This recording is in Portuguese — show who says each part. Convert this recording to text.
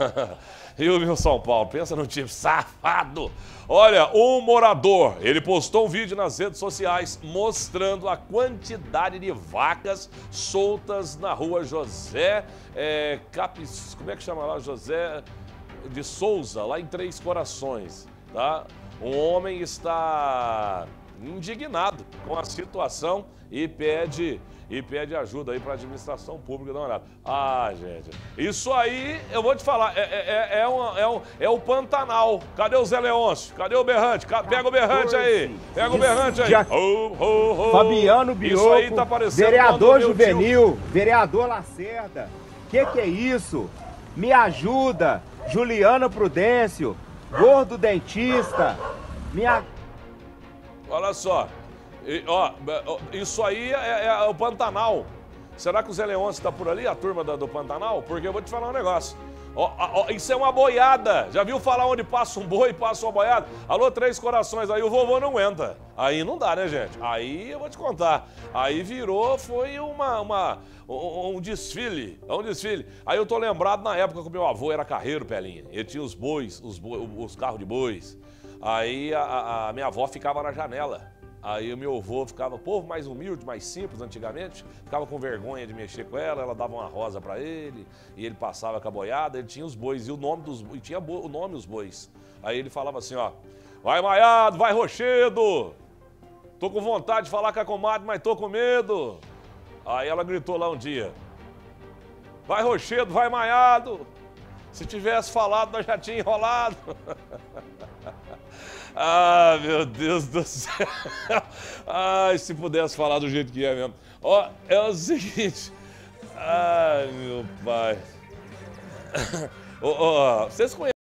Speaker 1: E o meu São Paulo, pensa no time safado. Olha, um morador, ele postou um vídeo nas redes sociais mostrando a quantidade de vacas soltas na rua José como é que chama lá? José de Souza, lá em Três Corações, tá? Um homem está indignado com a situação e pede ajuda aí para a administração pública, dá uma olhada. Ah, gente, isso aí, eu vou te falar, é o Pantanal. Cadê o Zé Leôncio? Cadê o Berrante? Pega o Berrante aí, pega o Berrante aí.
Speaker 2: Fabiano Bioco,
Speaker 1: isso aí tá parecendo
Speaker 2: vereador Juvenil, vereador Lacerda. Que é isso? Me ajuda, Juliana Prudêncio, gordo dentista,
Speaker 1: Olha só, isso aí é o Pantanal. Será que o Zé Leôncio está por ali, a turma do Pantanal? Porque eu vou te falar um negócio. Isso é uma boiada. Já viu falar onde passa um boi e passa uma boiada? Alô, Três Corações, aí o vovô não aguenta. Aí não dá, né, gente? Aí eu vou te contar. Aí foi um desfile. Um desfile. Aí eu tô lembrado na época que o meu avô era carreiro, Pelinha. Ele tinha os bois, os carros de bois. Aí a minha avó ficava na janela. Aí o meu avô ficava, povo mais humilde, mais simples antigamente, ficava com vergonha de mexer com ela, ela dava uma rosa pra ele, e ele passava com a boiada, ele tinha os bois, e o nome dos bois, tinha o nome os bois. Aí ele falava assim, ó, vai Maiado, vai Rochedo, tô com vontade de falar com a comadre, mas tô com medo. Aí ela gritou lá um dia, vai Rochedo, vai Maiado, se tivesse falado nós já tinha enrolado. Ah, meu Deus do céu. Ai, se pudesse falar do jeito que é mesmo. Ó, é o seguinte. Ai, meu pai. Vocês conhecem